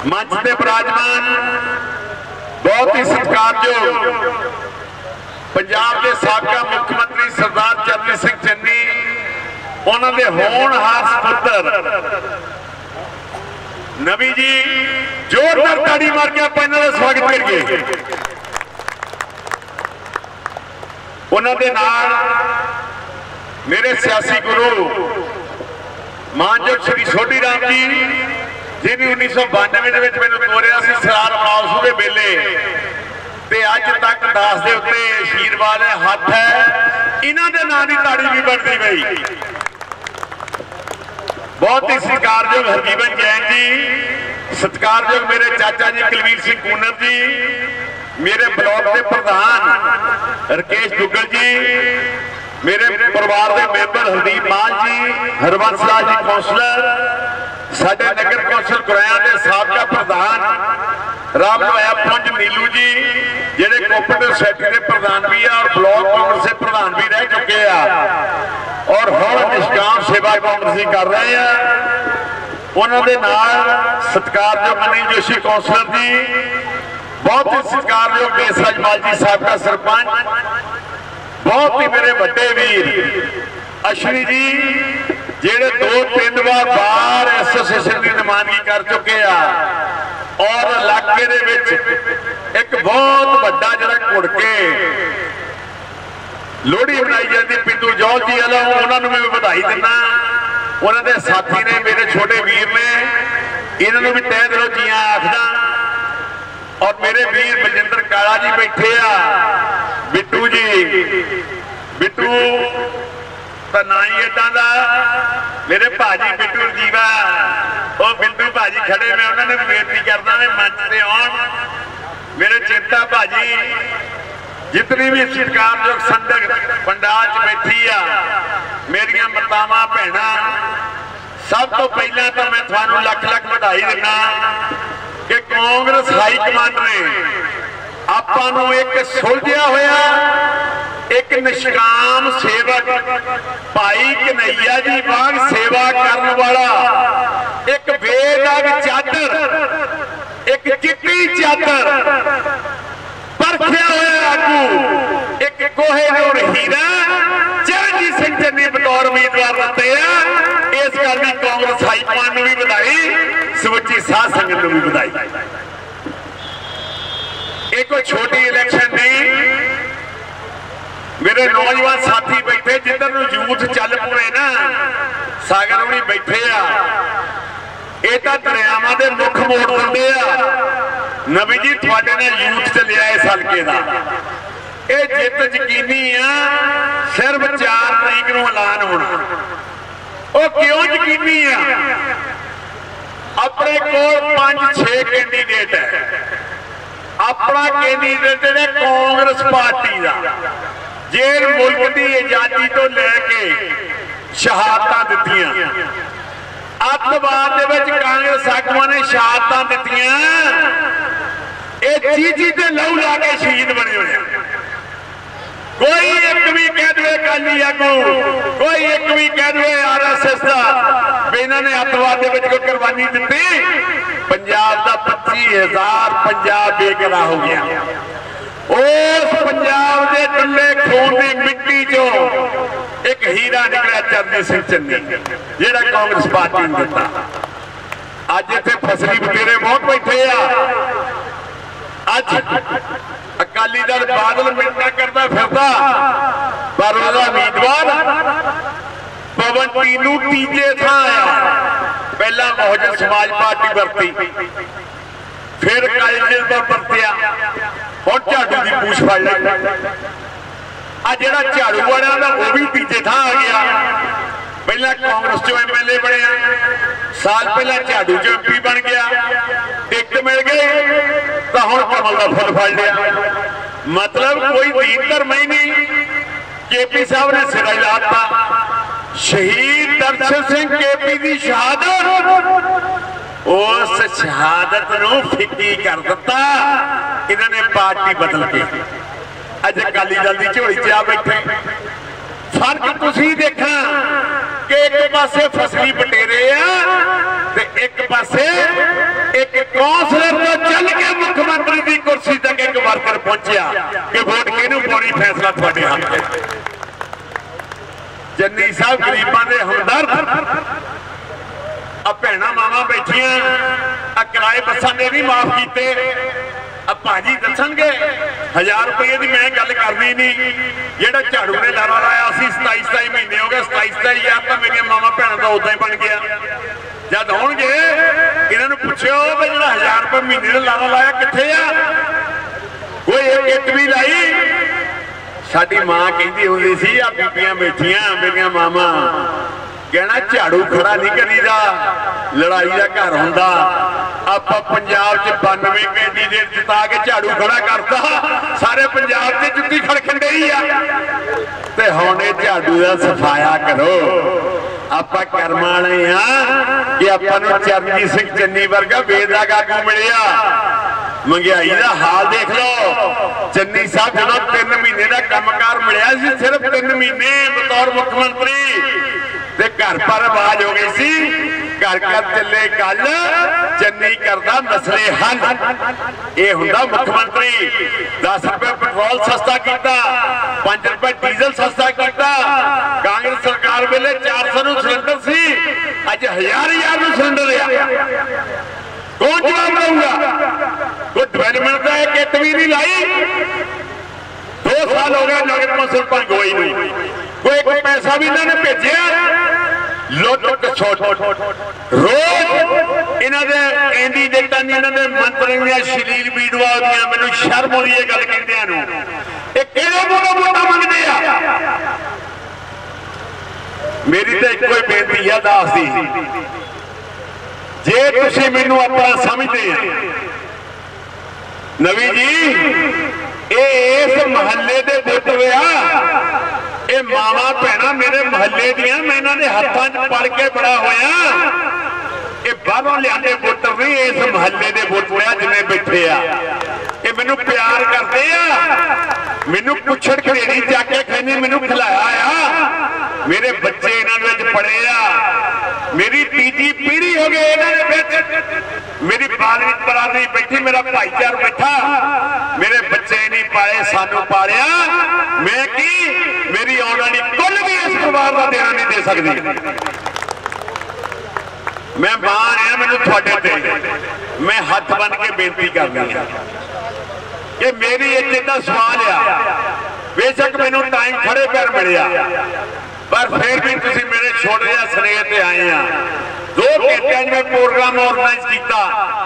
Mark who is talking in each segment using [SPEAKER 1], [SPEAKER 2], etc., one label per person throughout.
[SPEAKER 1] मंच से विराजमान बहुत ही सत्कारयोग पंजाब के साबका मुख्यमंत्री सरदार चरण सिंह चन्नी उन्होंने होनहार सपुत्र नवी जी जोरदार ताड़ी मार के आप इन्हों का स्वागत करिए। उन्होंने नाल मेरे सियासी गुरु मानयोग श्री सोढ़ी राम जी जिन्हें 1992 मैंने तोरिया सी सरार माउस के वेले ते अज तक दास के उत्ते आशीर्वाद है हथ है इन्हों के नाम की ताड़ी भी बनती गई। बहुत ही सत्कारयोग हरजीवन जैन जी, सत्कारयोग मेरे चाचा जी कुलवीर सिंह कूनर जी, मेरे ब्लॉक के प्रधान राकेश दुग्गल जी, मेरे परिवार के मैंबर हरदीप मान जी, हरबंस लाल जी कौंसलर, साडे नगर कौंसल गुराया के साबका प्रधान राम लोया पुंज नीलू जी जेडे कोऑपरेटिव सोसाइटी के प्रधान भी है और ब्लॉक कांग्रेस के प्रधान भी रह चुके हैं और हम निष्काम सेवा कांग्रेसी कर रहे हैं। उन्होंने सत्कारयोग अनिल जोशी कौंसलर जी, बहुत ही सत्कारयोग देसराजपाल जी साबका सरपंच, बहुत ही मेरे बड़े वीर अश्विनी जी जेडे 2-3 बार एसोसीएशन की नुमाइंदगी कर चुके हैं और इलाके दे विच एक बहुत बड़ा जिहड़ा घुड़ के लोहड़ी मनाई जाती पिंटू जौल जी वालों उन्होंने भी बधाई दिना। उन्होंने साथी ने मेरे छोटे वीर ने इन्होंने भी तय दिलों जियां आखदा और मेरे वीर बलजिंदर काला जी बैठे आ बिट्टू जी, बिट्टू तो ना ही इदा का मेरे भाजी बिट्टू जीवा वो बिंदु भाजी खड़े मैं उन्होंने भी बेनती करना मैं मंच से आउण मेरे चेता भाजी जितनी भी सत्कारयोग संगत पंडाल च बैठी आ मेरिया मातावां भैणां सब तो पहला तो मैं थानू लख लख बधाई दिना कि कांग्रेस हाई कमांड ने आपां नूं एक सुलझिया होया एक निष्काम सेवक भाई कन्हैया जी वांग सेवा करने वाला एक बेदाग चादर एक चिट्टी चादर परखिया हुआ आगू एक कोहिनूर हीरा चरणजीत सिंह चन्नी बतौर उम्मीदवार दिते हैं। इस गल दी कांग्रेस हाईकमान नूं भी बधाई, समुची साध संगत नूं भी बधाई। एक कोई छोटी इलेक्शन नहीं, मेरे नौजवान साथी बैठे जिधर यूथ चल पवे ना सागर होनी बैठे आ ये तो दरियावां दे मुख मोड़ दिंदे आ। नवी जी तुहाडे नाल यूथ चलिया इस हलके दा ये जित यकीनी आ सिर्फ 4 तरीक नूं ऐलान होना। वो क्यों यकीनी आ? अपने कोल 5-6 कैंडीडेट है, अपना कैंडीडेट है कांग्रेस पार्टी का जेल मुल्क की आजादी तो लैके शहादत दित्तियां, अतवाद दे विच कांग्रेस आगुआं ने शहादत दित्तियां, ये चीजी ते लहू ला के शहीद बने हुए। कोई एक भी कह दे अकाली आगू, कोई एक भी कह दे RSS का भी इन्होंने अतवाद दे विच कोई कुर्बानी दित्ती, पंजाब का 25,000 पंजाब बेगना हो गया। उस पंजाब के टुल्ले खून की मिट्टी चो एक हीरा निकला चरणजीत सिंह चन्नी जेड़ा कांग्रेस पार्टी ने दिता। अज इत्थे फसली बतेरे बहुत बैठे आ, अज अकाली दल बादल मिलता करता फिरदा पर उसका उम्मीदवार पवन टीनू तीजे थां आया। पहला बहुजन समाज पार्टी वरती, फिर कांग्रेस पर परतिया, और झाड़ू की पूछ फड़ ली। आ जिहड़ा झाड़ू वाला ना वो भी तीजे थां आ गया। पहला कांग्रेस चो MLA बनया, साल पहला झाड़ू चो MP बन गया, टिकट मिल गई तो हुण कमल का फुल फड़ लिया। मतलब कोई दीन धर्म ही नहीं। KP साहब ने सिरा लाता, शहीद दर्शन सिंह KP की शहादत उस शहादत नूं फिक्की कर दिता इन्होंने पार्टी बदल के। अज अकाली दल की झोली च आ बैठे। फर्क तुसीं देखना कि एक पासे फसली बटेरे आ ते एक पासे एक कौंसलर तो चल के मुख्यमंत्री की कुर्सी तक एक वर्कर पहुंचा कि वोट किहनूं पाउणी फैसला तुहाडे हत्थ है। चन्नी साहब गरीबां दे हमदर्द भैणां मावां बैठियां किराए बसां दे भी माफ कीते भाजी दसणगे 1000 रुपये की मैं गल करनी नहीं जेड़ा झाड़ू ने लारा लाया 27 महीने हो गए 27 हज़ार तो मेरी मावां भैणों का उदा ही बन गया। जब आउणगे इन्होंने पुछो भी जो 1000 रुपये महीने का लारा लाया कित्थे आ कोई एक भी लाई। साडी मां कहती हुंदी सी आ बीबियां बैठियां मेरियां मावां कहना झाड़ू खड़ा नहीं करीदा लड़ाई का घर हुंदा। आपां पंजाब च 92 कैंडीडेट जिता के झाड़ू खड़ा करता सारे पंजाब से जुत्ती खड़कन डई आ ते हुण इह झाड़ू दा सफाया करो। आपां कर्म वाले हां कि आपां नूं चरणजीत सिंह चन्नी वर्गा बेदाग आगू मिलिया। महंगाई का हाल देख लो चन्नी साहब जो 3 महीने का कामकार मिलिया सी सिर्फ 3 महीने बतौर मुख्यमंत्री ते घर पर आवाज हो गई सी घर घर चले गल चन्नी करदा मसले हल। ये हुंदा मुख्यमंत्री 10 रुपए पेट्रोल सस्ता किया 5 रुपए डीजल सस्ता किया। कांग्रेस सरकार वेले 400 नूं सिलेंडर सी अज 1000 नूं सिलेंडर आ। कौन जवाब दूंगा? कोई डिवेलपमेंट का एक किट भी नहीं लाई। 2 साल हो गए नगर कौंसल भंगोई नूं कोई एक पैसा भी इन्होंने भेजा लुट छोट रोज इन्हों के कैंडीडेटां दी इन्हों के मंत्रियों दी अश्लील वीडियो आउंदियां मैनूं शर्म आउंदी है गल कहंदियां नूं। ये किहड़े कोलों वोटां मंगदे आ? मेरी तो इक्को ही बेनती है दास दी जे तुसीं मैनूं अपना समझदे आ नवी जी इस महल्ले दे वोटर आ ये मावा भैणा मेरे महल्ले दियां मैं इन्होंने हाथों च पड़ के बड़ा होया। ये बाहरों लियाने वोटर नहीं इस महल्ले के वोटर आ जिन्हें बैठे आ ये मैनू प्यार करते आ मैनू पुछड़ खड़ेरी जाके कहने मैनू खिलाया आ मेरे बच्चे इन्होंने पढ़े आ मेरी तीजी पीढ़ी हो गई मेरी बालवीत बरादरी बैठी मेरा भाईचार बैठा मेरे बच्चे नहीं पाए सानू पालिया मैं की मेरी आने वाली कुल भी इस परिवार का देना नहीं दे सकती। मैं मां आया मैनू थोड़े ते मैं हाथ बन के बेनती करनी है कि मेरी इज्जत का सवाल आ बेशक मैनू टाइम खड़े पैर मिलिया पर फिर भी तुसीं मेरे छोटे जिहा स्नेह ते आए हैं। 2 घंटे में प्रोग्राम ऑर्गेनाइज किया।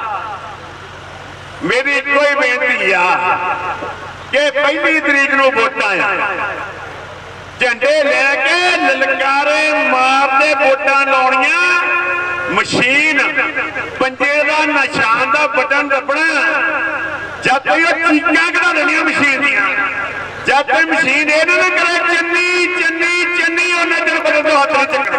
[SPEAKER 1] मेरी इको ही बेनती आ कि 1 तरीक नूं वोटां आ झंडे लैके ललकारे मारते वोटां लाउणियां मशीन पंजे का निशान का बटन दबना जब तक चीकां कढा देनियां मशीन दियां जब तक मशीन ये ना करे चन्नी चन्नी चन्नी उन्हें चल बदल दो हाथ नहीं चकना।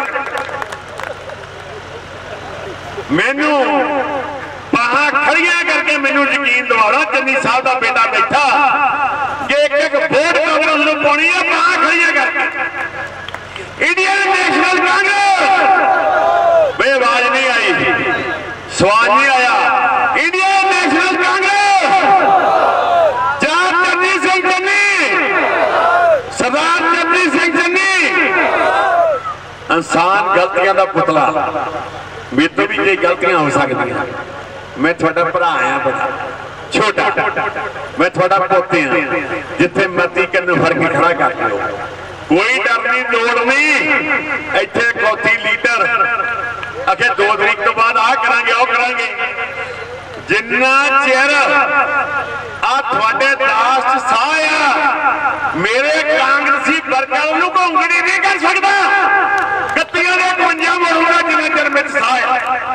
[SPEAKER 1] मैनू बाहां खड़ियां करके मैनू यकीन दवाना चन्नी साहब का बेटा बैठा कि एक वोट कांग्रेस नूं पाउणी है बाहां खड़ियां करके इंडियन नेशनल कांग्रेस भाई आवाज नहीं आई सवाल नहीं आया इंडियन नेशनल कांग्रेस जहाँ चरणजीत सिंह चन्नी सरदार चरणजीत सिंह चन्नी इंसान गलतियां का पुतला मेरे तो भी कई गलतियां हो सकती मैं थोड़ा भरा आया बड़ा छोटा मैं थोड़ा पोते हाँ जिथे मती कन फर्क खड़ा कर लो कोई डर नहीं लोड़ नहीं इत्थे कौथी लीडर आखे 2 तरीक तो बाद आ करांगे ओ करांगे जिन्ना चिर आ थोड़े दास साह आ मेरे कांग्रेसी वर्कर नूं घोंगड़ी नहीं कर सकता 31 दे 52 मोड़ूंगा जिन्ना चिर मेरे साह आ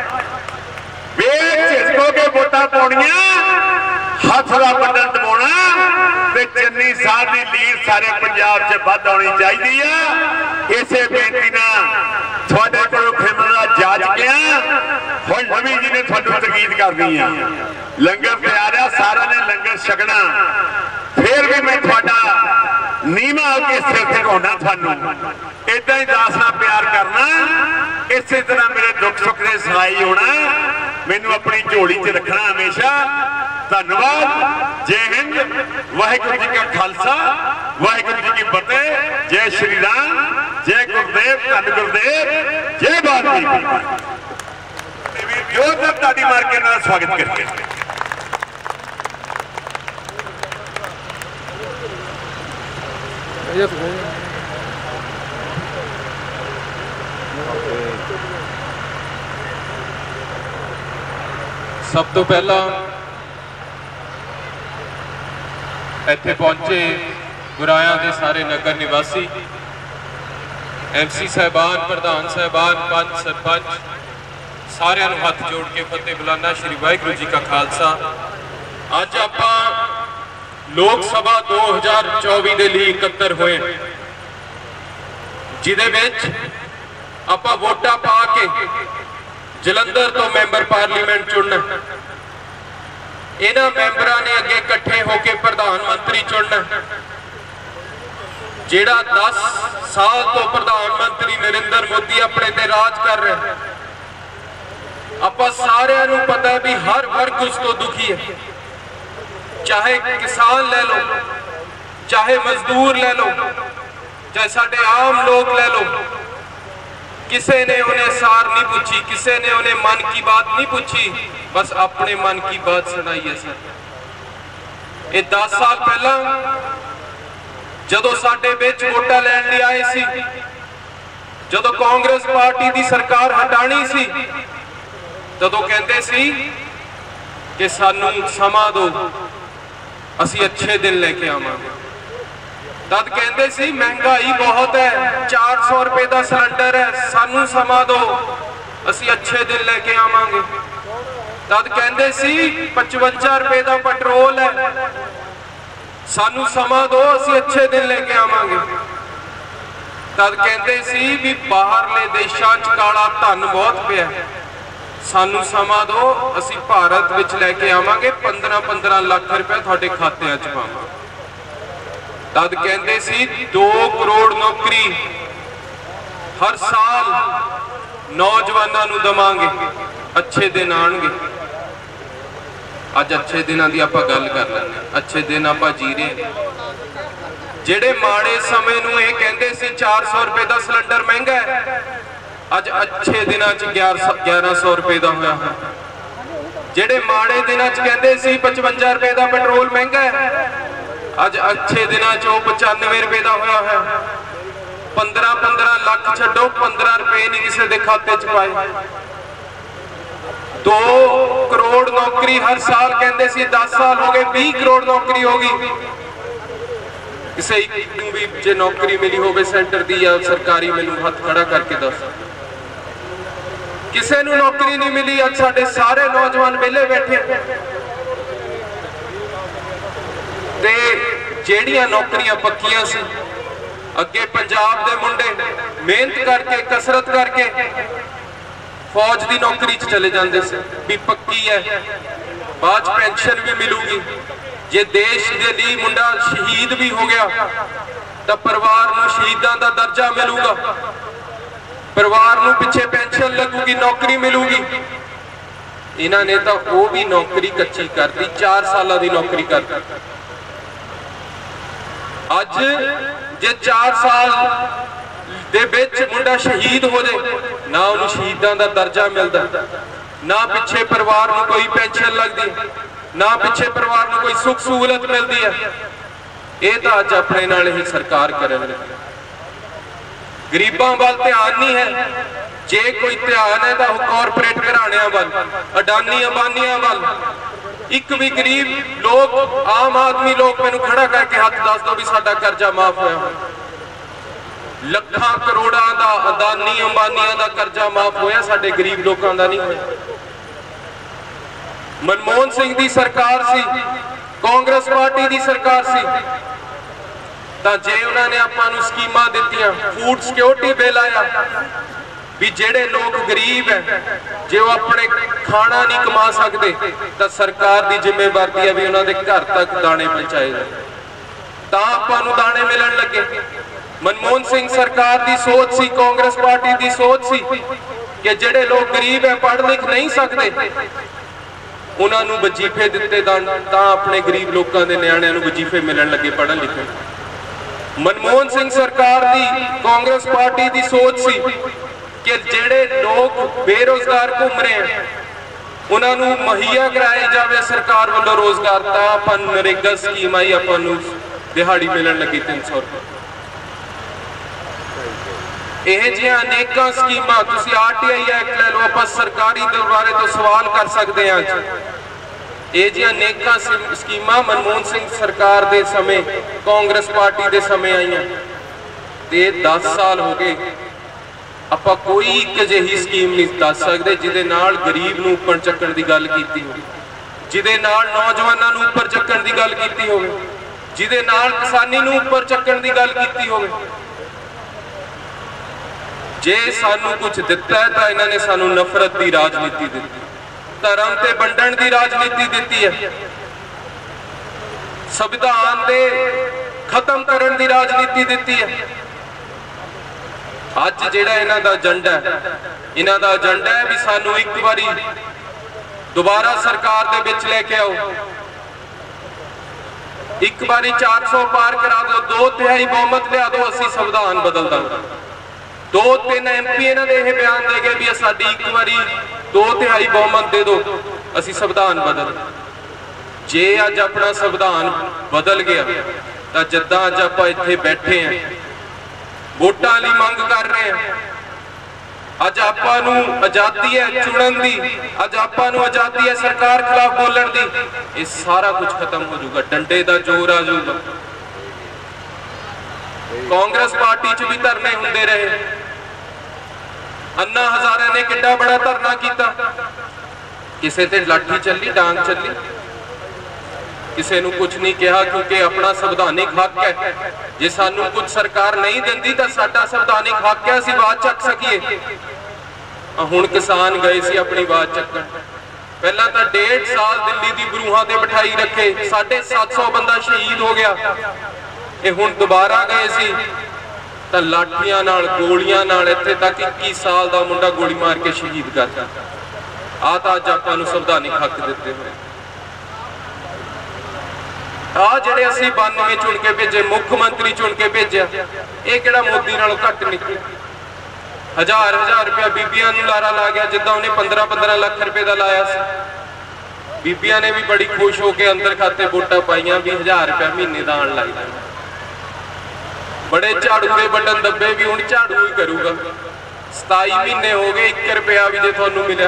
[SPEAKER 1] झिझको के वोटां पाउणियां हथ का बटन दबाउणा ते चन्नी साहब की लीड सारे पंजाब च वध आउणी चाहीदी आ। इसे बेनती नाल तुहाडे कोल खिदमत जाच गया हुण नवी जी ने तुहानूं तकीद करनी आ लंगर तैयार आ सारा ने लंगर छकना फिर भी मैं तुहाडा नीमा होके सिर टिकाउणा तुहानूं इदां ही दास नाल प्यार करना इस तरह मेरे दुख सुख के सहाई होना, मैनू अपनी झोली च रखना हमेशा। धन्यवाद। जय हिंद। वाहिगुरू जी का खालसा, वाहिगुरू जी की फतेह। जय श्री राम, जय गुरुदेव, धन गुरुदेव, जय बाबा। जोरदार ताड़ी मार के ना स्वागत करके
[SPEAKER 2] सब तो पहला इत्थे पहुंचे गुरायां दे सारे नगर निवासी, MC साहबान, प्रधान साहबान, पंच सरपंच, सारिਆਂ ਨੂੰ हथ जोड़ के फतेह बुलाना। श्री वाहिगुरू जी का खालसा। अज आपां लोक सभा 2024 ਦੇ ਲਈ ਇਕੱਤਰ ਹੋਏ, ਜਿਹਦੇ ਵਿੱਚ ਆਪਾਂ ਵੋਟਾਂ ਪਾ ਕੇ ਜਲੰਧਰ ਤੋਂ ਮੈਂਬਰ ਪਾਰਲੀਮੈਂਟ ਚੁਣਨਾ। ਇਹਨਾਂ ਮੈਂਬਰਾਂ ਨੇ ਅੱਗੇ ਇਕੱਠੇ ਹੋ ਕੇ ਪ੍ਰਧਾਨ ਮੰਤਰੀ ਚੁਣਨਾ। ਜਿਹੜਾ 10 ਸਾਲ ਤੋਂ ਪ੍ਰਧਾਨ ਮੰਤਰੀ ਨਰਿੰਦਰ ਮੋਦੀ ਆਪਣੇ ਤੇ ਰਾਜ ਕਰ ਰਿਹਾ। ਆਪਾਂ ਸਾਰਿਆਂ ਨੂੰ ਪਤਾ ਵੀ ਹਰ ਵਰਗ ਉਸ ਤੋਂ ਦੁਖੀ ਹੈ, ਚਾਹੇ किसान ले लो, चाहे मजदूर ले लो, चाहे साडे आम लोग ले लो। किसी ने उन्हें सार नहीं पूछी, किसी ने उन्हें मन की बात नहीं पूछी, बस अपने मन की बात सुनाई है सर। ये 10 साल पहला जदों साडे विच वोटां लैण लई आए सी, जदों कांग्रेस पार्टी की सरकार हटानी सी, तदों कहंदे सी कि सानू समा दो, असी अच्छे दिन लेके आवांगे। तद कहंदे सी महंगाई बहुत है, 400 रुपए का सिलेंडर है, सानू समा दो, असी अच्छे दिन लेके आवांगे। तद कहंदे सी 55 रुपए का पेट्रोल है, सानू समा दो, असी अच्छे दिन लेके आवांगे। तद कहंदे सी भी बाहरले देशां च काला धन बहुत पिया, सानू समा दो, असी भारत विच लैके आवांगे, 15-15 लाख रुपए तुहाडे खात्यां च पावांगे। तद कहंदे सी 2 करोड़ नौकरी हर साल नौजवानों नूं देवांगे, अच्छे दिन आउणगे। अज अच्छे दिनां दी आपां गल कर लैंदे, अच्छे दिन आपां जी रहे। जिहड़े माड़े समय नूं इह कहंदे सी 400 रुपए का सिलेंडर महंगा है, अज अच्छे दिनों 1100 रुपए का होया है। जेडे माड़े दिनों कहते सी 55 रुपए का पेट्रोल महंगा है, अज अच्छे दिनों 95 रुपए का होया है। 15-15 लाख छड्डो, 15 रुपए नहीं किसी के खाते च पाए। 2 करोड़ नौकरी हर साल कहते सी, 10 साल हो गए, 20 करोड़ नौकरी होगी। किसी भी जे नौकरी मिली होवे सेंटर दी या सरकारी, मैनूं हथ खड़ा करके दस। किसी नूं नौकरी नहीं मिली। अज साडे सारे नौजवान वेले बैठे ते जेड़ियां नौकरियां पक्कियां सी, अगे पंजाब दे मुंडे मेहनत करके कसरत करके फौज की नौकरी च चले जाते से भी पक्की है, बाद पेंशन भी मिलूगी। जे देश के लिए मुंडा शहीद भी हो गया तो परिवार नूं शहीदां दा दर्जा मिलूगा, परिवार नूं पिछे पेंशन लगूगी, नौकरी मिलूगी। इन्हां ने तो वो भी नौकरी कच्ची कर दी, 4 साल की नौकरी कर दी। अज जे 4 साल दे विच मुंडा शहीद हो जाए, ना उन्हें शहीदां दा दर्जा मिलता, ना पिछे परिवार नूं कोई पेंशन लगती, ना पिछे परिवार नूं कोई सुख सहूलत मिलती है। ये तो अज अपने नाल ही सरकार करन लगी। गरीबां वाल ध्यान नहीं है, जे कोई ध्यान है तो कॉरपोरेट घराणियां वाल, अडानी अंबानियां वाल। एक भी गरीब लोग, आम आदमी लोग मैनूं खड़ा करके हथ दस दो भी साडा कर्जा माफ होया। ਲੱਖਾਂ ਕਰੋੜਾਂ ਦਾ ਅਦਾਨੀ ਅੰਬਾਨੀਆਂ ਦਾ ਕਰਜ਼ਾ ਮਾਫ ਹੋਇਆ, ਸਾਡੇ ਗਰੀਬ ਲੋਕਾਂ ਦਾ ਨਹੀਂ ਹੋਇਆ। ਮਨਮੋਹਨ ਸਿੰਘ ਦੀ ਸਰਕਾਰ ਸੀ, ਕਾਂਗਰਸ ਪਾਰਟੀ ਦੀ ਸਰਕਾਰ ਸੀ, ਤਾਂ ਜੇ ਉਹਨਾਂ ਨੇ ਆਪਾਂ ਨੂੰ ਸਕੀਮਾਂ ਦਿੱਤੀਆਂ, ਫੂਡ ਸਿਕਿਉਰਿਟੀ ਬਿੱਲ ਆਇਆ ਵੀ ਜਿਹੜੇ ਲੋਕ ਗਰੀਬ ਹੈ ਜੇ ਉਹ ਆਪਣੇ ਖਾਣਾ ਨਹੀਂ ਕਮਾ ਸਕਦੇ ਤਾਂ ਸਰਕਾਰ ਦੀ ਜ਼ਿੰਮੇਵਾਰੀ ਹੈ ਵੀ ਉਹਨਾਂ ਦੇ ਘਰ ਤੱਕ ਦਾਣੇ ਪਹੁੰਚਾਏ ਜਾਣ, ਤਾਂ ਆਪਾਂ ਨੂੰ ਦਾਣੇ ਮਿਲਣ ਲੱਗੇ। मनमोहन सिंह सरकार की सोच सी, कांग्रेस पार्टी की सोच सी कि ਜਿਹੜੇ ਲੋਕ ਗਰੀਬ ਹੈ ਪੜ੍ਹ ਲਿਖ ਨਹੀਂ ਸਕਦੇ ਉਹਨਾਂ ਨੂੰ ਵਜ਼ੀਫੇ ਦਿੱਤੇ ਤਾਂ ਆਪਣੇ ਗਰੀਬ ਲੋਕਾਂ ਦੇ ਨਿਆਣਿਆਂ ਨੂੰ ਵਜ਼ੀਫੇ ਮਿਲਣ ਲੱਗੇ ਪੜ੍ਹਨ ਲਿਖਣ। ਮਨਮੋਹਨ ਸਿੰਘ ਸਰਕਾਰ ਦੀ ਕਾਂਗਰਸ ਪਾਰਟੀ ਦੀ ਸੋਚ ਸੀ ਕਿ ਜਿਹੜੇ ਲੋਕ ਬੇਰੋਜ਼ਗਾਰ ਘੁੰਮ ਰਹੇ ਹਨ ਉਹਨਾਂ ਨੂੰ ਮੁਹੱਈਆ ਕਰਾਇਆ ਜਾਵੇ ਸਰਕਾਰ ਵੱਲੋਂ ਰੋਜ਼ਗਾਰ। ਤਾਂ ਆਪਾਂ ਨਰੇਗਾ ਸਕੀਮ ਆਈ, ਆਪਾਂ ਨੂੰ ਦਿਹਾੜੀ ਮਿਲਣ ਲੱਗੀ 300 ਰੁਪਏ। ਇਹ ਜਿਹੀਆਂ ਅਨੇਕਾਂ ਸਕੀਮਾਂ, ਤੁਸੀਂ RTI ਐਕਟ ਲੈ ਲਓ, ਆਪਾਂ ਸਰਕਾਰੀ ਦਰਬਾਰੇ ਤੋਂ ਸਵਾਲ ਕਰ ਸਕਦੇ ਹਾਂ। ਇਹ ਜਿਹੀਆਂ ਅਨੇਕਾਂ ਸਕੀਮਾਂ ਮਨਮੋਹਨ ਸਿੰਘ ਸਰਕਾਰ ਦੇ ਸਮੇਂ, ਕਾਂਗਰਸ ਪਾਰਟੀ ਦੇ ਸਮੇਂ ਆਈਆਂ ਤੇ 10 ਸਾਲ ਹੋ ਗਏ ਆਪਾਂ ਕੋਈ ਇੱਕ ਅਜਿਹੀ ਸਕੀਮ ਨਹੀਂ ਦੱਸ ਸਕਦੇ ਜਿਹਦੇ ਨਾਲ ਗਰੀਬ ਨੂੰ ਉੱਪਰ ਚੱਕਣ ਦੀ ਗੱਲ ਕੀਤੀ ਹੋਵੇ, ਜਿਹਦੇ ਨਾਲ ਨੌਜਵਾਨਾਂ ਨੂੰ ਉੱਪਰ ਚੱਕਣ ਦੀ ਗੱਲ ਕੀਤੀ ਹੋਵੇ, ਜਿਹਦੇ ਨਾਲ ਕਿਸਾਨੀ ਨੂੰ ਉੱਪਰ ਚੱਕਣ ਦੀ ਗੱਲ ਕੀਤੀ ਹੋਵੇ। ਜੇ ਸਾਨੂੰ ਕੁਝ ਦਿੱਤਾ ਹੈ ਤਾਂ ਇਹਨਾਂ ਨੇ ਸਾਨੂੰ ਨਫ਼ਰਤ ਦੀ ਰਾਜਨੀਤੀ ਦਿੱਤੀ, ਧਰਮ ਤੇ ਵੰਡਣ ਦੀ ਰਾਜਨੀਤੀ ਦਿੱਤੀ ਹੈ, ਸੰਵਿਧਾਨ ਦੇ ਖਤਮ ਕਰਨ ਦੀ ਰਾਜਨੀਤੀ ਦਿੱਤੀ ਹੈ। ਅੱਜ ਜਿਹੜਾ ਇਹਨਾਂ ਦਾ ਏਜੰਡਾ ਹੈ ਵੀ ਸਾਨੂੰ ਇੱਕ ਵਾਰੀ ਦੁਬਾਰਾ ਸਰਕਾਰ ਦੇ ਵਿੱਚ ਲੈ ਕੇ ਆਓ, ਇੱਕ ਵਾਰੀ 400 ਪਾਰ ਕਰਾ ਦਿਓ, 2/3 ਬਹੁਮਤ ਲਿਆ ਦਿਓ, ਅਸੀਂ ਸੰਵਿਧਾਨ ਬਦਲ ਦਾਂਗੇ। 2-3 MP ਇਹਨਾਂ ਦੇ ਇਹ ਬਿਆਨ ਦੇ ਗਏ ਵੀ ਸਾਡੀ ਇੱਕ ਵਾਰੀ 2/3 ਬਹੁਮਤ ਦੇ ਦਿਓ, ਅਸੀਂ ਸੰਵਿਧਾਨ ਬਦਲ। ਜੇ ਅੱਜ ਆਪਣਾ ਸੰਵਿਧਾਨ ਬਦਲ ਗਿਆ ਤਾਂ ਜਿੱਦਾਂ ਅੱਜ ਆਪਾਂ ਇੱਥੇ ਬੈਠੇ ਹਾਂ ਵੋਟਾਂ ਲਈ ਮੰਗ ਕਰ ਰਹੇ ਹਾਂ, ਅੱਜ ਆਪਾਂ ਨੂੰ ਆਜ਼ਾਦੀ ਹੈ ਚੁਣਨ ਦੀ, ਅੱਜ ਆਪਾਂ ਨੂੰ ਆਜ਼ਾਦੀ ਹੈ ਸਰਕਾਰ ਖਿਲਾਫ ਬੋਲਣ ਦੀ, ਇਹ ਸਾਰਾ ਕੁਝ ਖਤਮ ਹੋ ਜਾਊਗਾ, ਡੰਡੇ ਦਾ ਜ਼ੋਰ ਆ ਜਾਊਗਾ। ਕਾਂਗਰਸ ਪਾਰਟੀ 'ਚ ਵੀ ਧਰਨੇ ਹੁੰਦੇ ਰਹੇ, ਅੰਨਾ ਹਜ਼ਾਰੇ ਨੇ ਕਿੱਡਾ ਬੜਾ ਧਰਨਾ ਕੀਤਾ, ਕਿਸੇ ਤੇ ਲਾਠੀ ਚੱਲੀ, ਡਾਂਗ ਚੱਲੀ, ਕਿਸੇ ਨੂੰ ਕੁਝ ਨਹੀਂ ਕਿਹਾ ਕਿਉਂਕਿ ਆਪਣਾ ਸੰਵਿਧਾਨਿਕ ਹੱਕ ਹੈ। ਜੇ ਸਾਨੂੰ ਕੁਝ ਸਰਕਾਰ ਨਹੀਂ ਦਿੰਦੀ ਤਾਂ ਸਾਡਾ ਸੰਵਿਧਾਨਿਕ ਹੱਕ ਹੈ, ਅਸੀਂ ਆਵਾਜ਼ ਚੱਕ ਸਕੀਏ। ਹੁਣ ਕਿਸਾਨ ਗਏ ਸੀ ਆਪਣੀ ਆਵਾਜ਼ ਚੱਕਣ, ਪਹਿਲਾਂ ਤਾਂ 1.5 ਸਾਲ ਦਿੱਲੀ ਦੀ ਬਰੂਹਾਂ ਤੇ ਬਿਠਾਈ ਰੱਖੇ, 750 ਬੰਦਾ ਸ਼ਹੀਦ ਹੋ ਗਿਆ। ਇਹ ਹੁਣ ਦੁਬਾਰਾ ਗਏ ਸੀ ਤਾਂ ਲਾਠੀਆਂ ਨਾਲ, ਗੋਲੀਆਂ ਨਾਲ, ਇੱਥੇ ਤੱਕ 21 ਸਾਲ ਦਾ ਮੁੰਡਾ ਗੋਲੀ ਮਾਰ ਕੇ ਸ਼ਹੀਦ ਕਰਤਾ। ਆਹ ਤਾਂ ਅੱਜ ਆਪਾਂ ਨੂੰ ਸੰਵਿਧਾਨਿਕ ਹੱਕ ਦਿੱਤੇ ਹੋਏ। ਆ ਜਿਹੜੇ ਅਸੀਂ 92 ਚੁਣ ਕੇ ਭੇਜੇ, ਮੁੱਖ ਮੰਤਰੀ ਚੁਣ ਕੇ ਭੇਜਿਆ, ਇਹ ਕਿਹੜਾ ਮੋਦੀ ਨਾਲੋਂ ਘੱਟ ਨਿਕਲੇ। 1000 ਰੁਪਇਆ ਬੀਬੀਆਂ ਨੂੰ ਲਾਰਾ ਲਾ ਗਿਆ, ਜਿੱਦਾਂ ਉਹਨੇ 15 ਲੱਖ ਰੁਪਏ ਦਾ ਲਾਇਆ ਸੀ। ਬੀਬੀਆਂ ਨੇ ਵੀ ਬੜੀ ਖੁਸ਼ ਹੋ ਕੇ ਅੰਦਰ ਖਾਤੇ ਵੋਟਾਂ ਪਾਈਆਂ ਵੀ 1000 ਰੁਪਇਆ ਮਹੀਨੇ ਦਾ ਆਣ ਲੱਗ ਜਾਂਦਾ। ਬੜੇ ਝਾੜੂ ਦੇ ਬਟਨ ਦੱਬੇ ਵੀ ਹੁਣ ਝਾੜੂ ਹੀ ਕਰੂਗਾ। 27 ਮਹੀਨੇ ਹੋ ਗਏ 1 ਰੁਪਇਆ ਵੀ ਜੇ ਤੁਹਾਨੂੰ ਮਿਲਿਆ।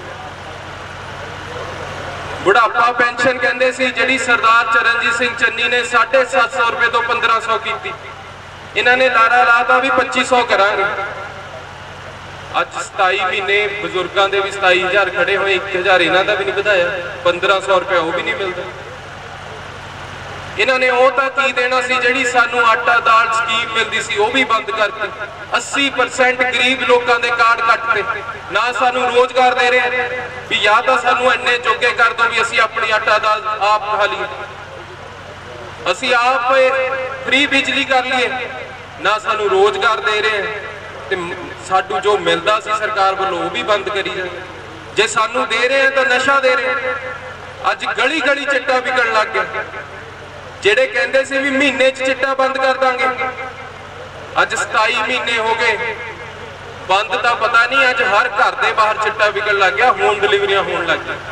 [SPEAKER 2] बुढ़ापा पेंशन कहते सी जी सरदार चरणजीत सिंह चन्नी ने 750 रुपए तो 1500 की, इन्होंने लारा लाता भी 2500 करांगे। अज 27 महीने बजुर्गों के भी 27,000 खड़े हुए, 1,000 इन्हों का भी नहीं बढ़ाया, 1500 रुपया वो भी नहीं मिलता। इन्होंने वो तो की देना सी जी सानू आटा दाल स्कीम मिलती सी वो भी बंद करती। 80% गरीब लोगों के कार्ड कटते, ना सानू रोजगार दे रहे भी, या तो सानू इन्ने जोगे कर दो भी असी अपनी आटा दाल आप खा लीए, असी आप फ्री बिजली कर लिए, ना सानू रोजगार दे रहे हैं, सानू जो मिलता सी सरकार वालों वो भी बंद करी जाए। जे सानू दे रहे हैं तो नशा दे रहे हैं। अज गली गली चिट्टा विकण लग गया। जेड़े कहते से भी महीने चिट्टा बंद कर देंगे, अज 27 महीने हो गए बंद, तो पता नहीं अज हर घर के बाहर चिट्टा विकण लग गया, होम डिलीवरियां होने लग गई।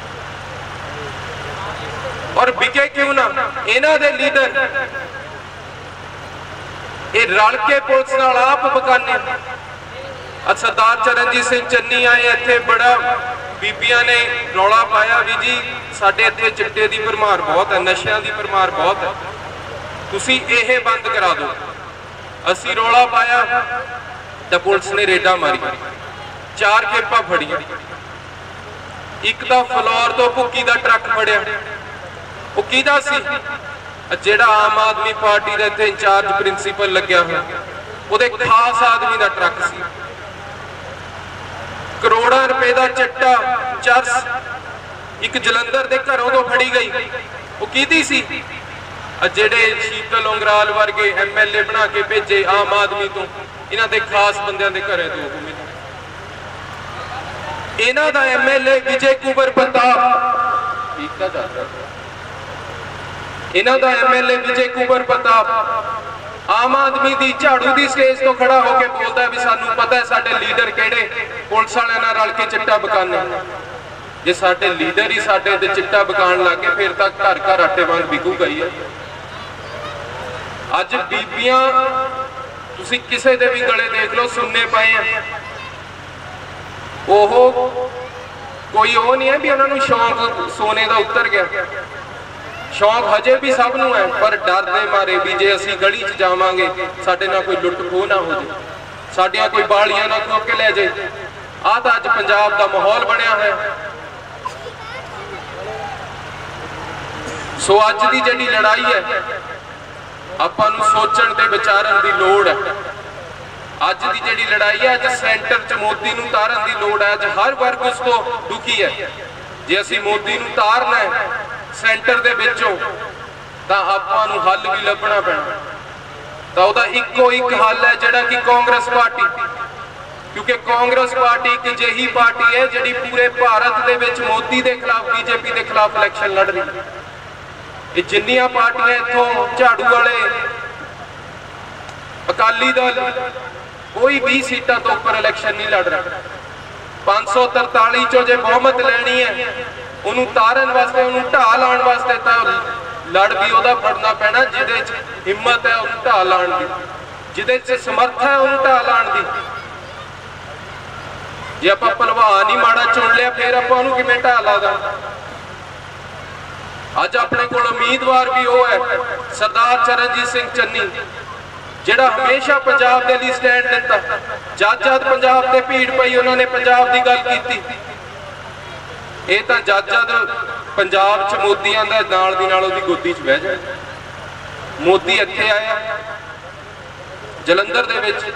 [SPEAKER 2] और विके क्यों ना, इन्हां दे लीडर ये रल के पुलिस नाल आप बकाने। सरदार चरणजीत सिंह चन्नी आए इत्थे, बड़ा बीबियां ने रौला पाया भी जी साडे इत्थे चिट्टे की भरमार बहुत है, नशियां की भरमार बहुत है, तुसी इह बंद करा दो। असी रौला पाया तो पुलिस ने रेडा मारी, 4 खेपा फड़िया। एक तो फलौर तो भुक्की का ट्रक फड़िया, वो किहदा सी, जिहड़ा आम आदमी पार्टी का इत्थे इंचार्ज प्रिंसीपल लग्या होया, उहदे खास आदमी का ट्रक सी। करोड़ों रुपए का चिट्टा चरस एक जलंधर के घरों तो फड़ी गई, वो किहदी सी, जिहड़े शीतल उंगराल वर्गे MLA बना के भेजे आम आदमी तो, इन्हां दे खास बंदियां दे घरों तो मिले। इन्हां दा MLA विजय कुंवर प्रताप ठीक है इन्हां दा MLA विजय कुंवर प्रताप आम आदमी दी झाड़ू दी स्टेज तो खड़ा होकर बोलता है भी सानू पता है साडे लीडर किहड़े पुलिस वालियां नाल रल के चिट्टा बकाने जे साडे लीडर ही साडे ते चिट्टा बकान लग गए फिर तक घर घर आटे वांग विकूगा ही है। अज बीबियां तुसी किसे दे भी गले देख लो सुनने पाए हैं ओहो कोई वो नहीं है भी उन्होंने शौक सोने का उतर गया शौक हजे भी सब नूं है पर डर दे मारे भी जे असीं गली च जावांगे साडे नाल कोई लुट खोह ना हो जाए साडियां कोई बालियां ना खो के ले जाए आ तां अज पंजाब दा माहौल बनिया है। सो अज दी जिहड़ी लड़ाई है आपां नूं सोचण ते विचारन दी लोड़ है। अज दी जिहड़ी लड़ाई है अज सेंटर च मोदी नूं तारन दी लोड़ है। अज हर वर्ग उस तो दुखी है जे असीं मोदी नूं तारना है सेंटर दे विचों तां आपां नूं हल भी लभना पैना तां ओहदा इक्को एक हल है जिहड़ा कि कांग्रेस पार्टी क्योंकि कांग्रेस पार्टी एक अजिही पार्टी है जिहड़ी पूरे भारत दे विच मोदी दे खिलाफ बीजेपी दे खिलाफ इलैक्शन लड़ रही है। ये जिन्नियां पार्टियां इत्थों झाड़ू वाले अकाली दल कोई 20 सीटां तो उपर इलैक्शन नहीं लड़ रहा 543 चो जे बहुमत लैनी है उन्होंने तारन वास्ते उन्होंने ढा लाने वास्ते तो लड़ भी वह फड़ना पैना जिदे हिम्मत है उन्होंने ढा लाने की जिदे समर्थ है उन्होंने ढा लाने की। जे आप भलवान ही माड़ा चुन लिया फिर आप किवें ढा ला दा। अज अपने को उम्मीदवार भी वो है सरदार चरणजीत सिंह चन्नी जिहड़ा हमेशा पंजाब के लिए स्टैंड दिता जद जद पंजाब से भीड़ पई उन्होंने पंजाब की गल की ये तो जद जद पंजाब च मोदी आंदा नाल दी नाल उहदी गोदी च बह जाए। मोदी इत्थे आया जलंधर दे विच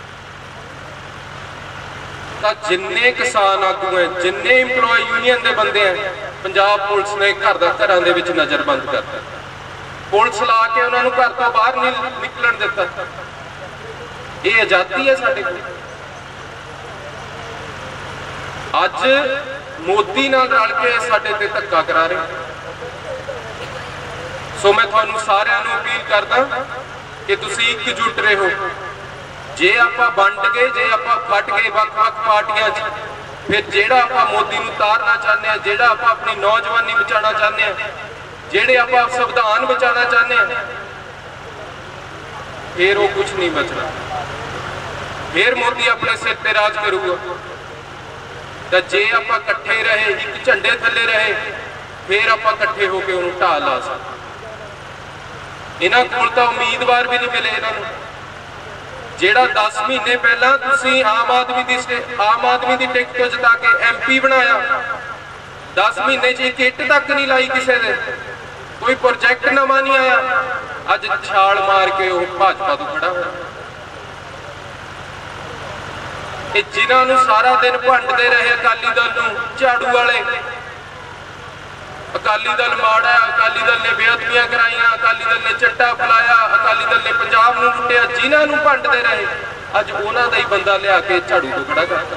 [SPEAKER 2] तां जिन्ने किसान आगू हैं जिन्ने इंपलॉय यूनियन के बंदे हैं पंजाब पुलिस ने घरां दे विच नज़रबंद करता पुलिस ला के उन्होंने घर तो बाहर नहीं निकलन दिता। ये आज़ादी है साडे कोल। अज मोदी नाल रल के साडे ते धक्का करा रहे। सो मैं तुहानू सारिआं नूं अपील करदा कि तुसीं एकजुट रहो। जे आपां वंड गए जे आपां फट गए वख-वख पार्टियां च फिर जेड़ा आपां मोदी नूं तारना चाहते हैं जेड़ा आपां अपनी नौजवानी बचाना चाहते हैं जेड़े आपां संविधान बचाना चाहते हैं फिर वो कुछ नहीं बचना फिर मोदी अपने सिर ते राज करूगा। तो जे आपां इकट्ठे रहे एक झंडे थले रहे फिर आपां इकट्ठे होकर उन्होंने ढा ला सकते। इन्हां कोल तां उम्मीदवार भी नहीं मिले इन्हां नूं जेड़ा 10 महीने पहला तुसीं आम आदमी की टिकट तो जिता के MP बनाया 10 महीने च किट तक नहीं लाई किसी ने कोई प्रोजेक्ट नवा नहीं आया अज छाल मार के वो भाजपा तो खड़ा हो। जिन्होंने सारा दिन भंडते रहे अकाली दल नूं झाड़ू वाले अकाली दल माड़ा अकाली दल ने बेअदबियां कराइयां अकाली दल ने चिट्टा फैलाया अकाली दल ने पंजाब नूं लुटिया जिन्होंने भंडते रहे अज उन्हां दा ही बंदा लिया के झाड़ू तो खड़ा करता।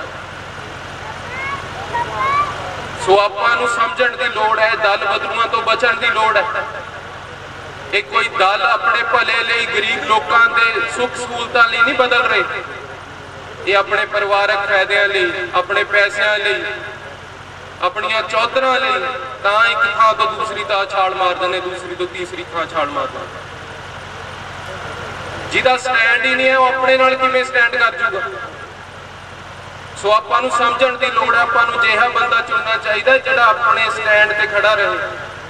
[SPEAKER 2] सो आपां नूं समझण दी लोड़ है दल बदलूआं तो बचण दी लोड़ है। एक कोई दल अपने भले लई गरीब लोकां दे सुख सहूलतां लई नहीं बदल रहे ये अपने परिवारक फायदिਆਂ ਲਈ अपने पैसों ਲਈ अपनिया चौधरां ਲਈ ਤਾਂ एक थां तो दूसरी थां छाल मार देने दूसरी तो तीसरी थां छाल मार देने जिहदा स्टैंड ही नहीं है वो अपने नाल किवें स्टैंड कर जूगा। सो आपां नूं समझण दी लोड़ है आपां नूं जिहा बंदा चुनना चाहिए जिहड़ा अपने स्टैंड ते खड़ा रहे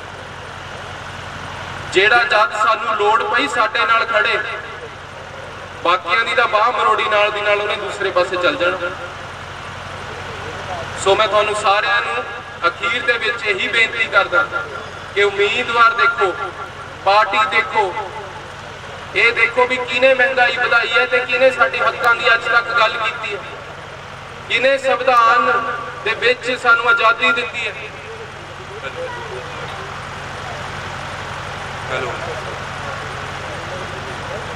[SPEAKER 2] जिहड़ा जद सानूं लोड़ पई साडे नाल खड़े बाकियां दी तां बाह मरोड़ी नाल दी नाल उहने दूसरे पासे चल जाना। सो मैं तुहानूं सारिआं नूं अखीर दे विच यही बेनती करदा कि उम्मीदवार देखो पार्टी देखो ये देखो भी किने महंगाई वधाई है ते किने साडे हक्कां दी अज तक गल कीती है किने संविधान दे विच सानूं आज़ादी दित्ती है। Hello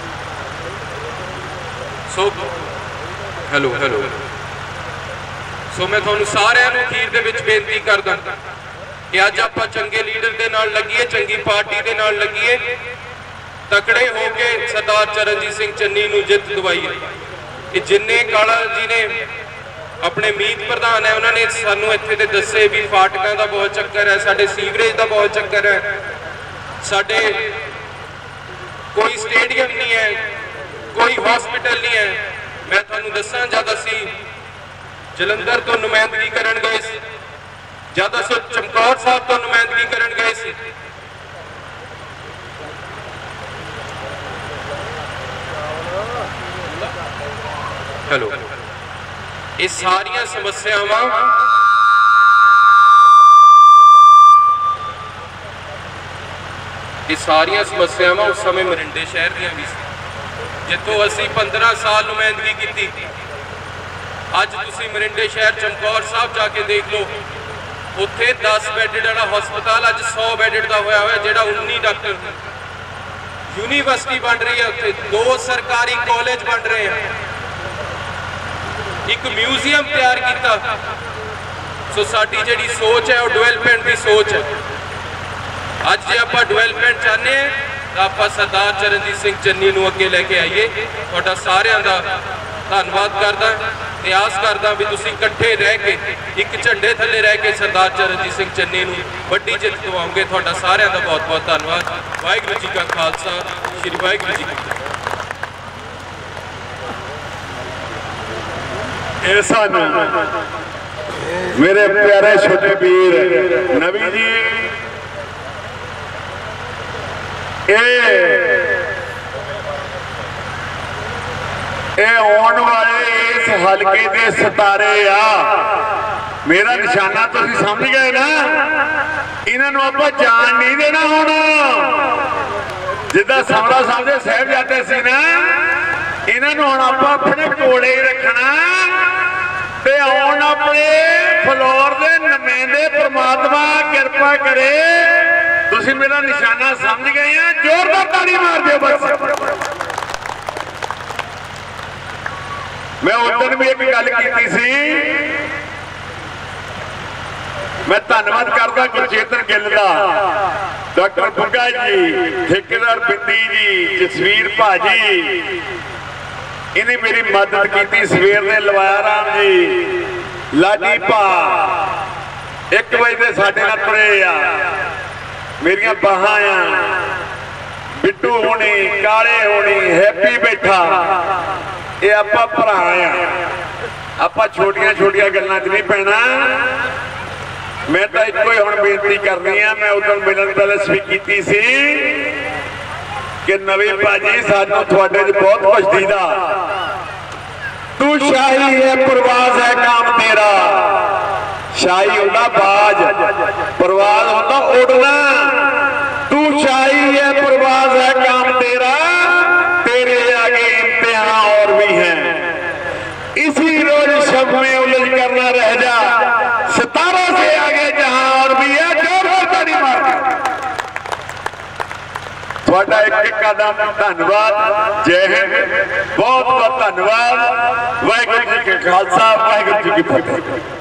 [SPEAKER 2] so hello hello so मैं तुहानू सारिआं नू अखीर दे विच बेनती करदा कि अज आपां चंगे लीडर दे नाल लगीए, चंगी पार्टी दे नाल लगीए, तकड़े होके सरदार चरणजीत सिंह चन्नी नू जित दवाईए। कि जिन्ने काला जी ने अपने मीत प्रधान है उन्होंने सानू इत्थे दे दस्से भी फाटकां दा बहुत चक्कर है, साडे सीवरेज दा बहुत चक्कर है, साडे कोई स्टेडियम नहीं है, कोई हॉस्पिटल नहीं है। मैं तुहानू दस्सां जद असीं जलंधर तो नुमाइंदगी करन गए सी, जद असीं चमकौर साहब तो नुमाइंदगी करन गए सी, हेलो, ये सारिया समस्यावां उस समय मरिंडे शहर दियां भी सी, जितों असीं 15 साल नुमाइंदगी की। अज तुसीं मरिंडे शहर चमकौर साहब जाके देख लो, उत्थे 10 बैडिड वाला हस्पताल अज 100 बैडिड का होया होया, जिहड़ा 19 डॉक्टर। यूनीवर्सिटी बन रही है, उत्थे 2 सरकारी कॉलेज बन रहे हैं, एक म्यूजियम तैयार किया। सो साडी जिहड़ी सोच है वो डिवेलपमेंट की सोच है। अज जे आपां डिवेलपमेंट चाहते हैं तो आपां सरदार चरणजीत सिंह चन्नी नूं अगे लैके आइए। तुहाडा सारिआं दा धन्नवाद करदा, ते आस करदा भी तुसीं इकट्ठे रह के एक झंडे थल्ले रह के सरदार चरणजीत सिंह चन्नी नूं वड्डी जित दिवाओगे। तुहाडा सारिआं दा बहुत बहुत धन्नवाद। वाहिगुरू जी का खालसा, श्री वाहिगुरू जी की फतेह।
[SPEAKER 1] सानू मेरे प्यारे छोटे वीर नवी जी, आने वाले इस हल्के के सितारे आ। मेरा निशाना तुसीं समझ गए ना, इन्हों आप जान नहीं देना। हुण जिदा समरा साहब के साहिबजादे सी ना, इन्हों हुण आप अपने कोले ही रखना ते आउण अपने फ्लोर के नुमाइंदे। परमात्मा किरपा करे, तुसीं मेरा निशाना समझ गए हैं। जोरदार ताड़ी मार दो बस। मैं उधर भी एक गल की सी, मैं धन्नवाद करदा गुरचेतन गिल दा, डॉक्टर बुग्गा जी, ठेकेदार बिंदी जी, जसवीर भाजी, इन्हें मेरी मदद की। सवेर ने लवाया राम जी, लाडी भा 1 बजे साडे नाल तुरे आ, मेरिया बाहां आ, बिट्टू होनी, काले होनी, हैप्पी बैठा, ये आपां भरा आ। आपां छोटिया छोटिया गल्लां च नहीं पैना। मैं तो एको ही हुण बेनती करनी है, मैं उधर मिलन पैलेस भी की सी कि नवी भाजी सानू तुहाडे च बहुत कुछ दीदा। तू शाही है परवाज है काम तेरा, शाही होंदा बाज, परवाज होंदा उड़ना। तू शाही है परवाज है काम तेरा, तेरे आगे इम्तिहान और भी हैं। इसी रोज शब में उलझ कर ना रह जा, सितारों से आगे जहां और भी है। जोर ताड़ी मार के थोड़ा एक कदम धन्यवाद। जय हिंद, बहुत बहुत धन्यवाद। वाहिगुरू जी का खालसा, वाहिगुरू जी की फतेह।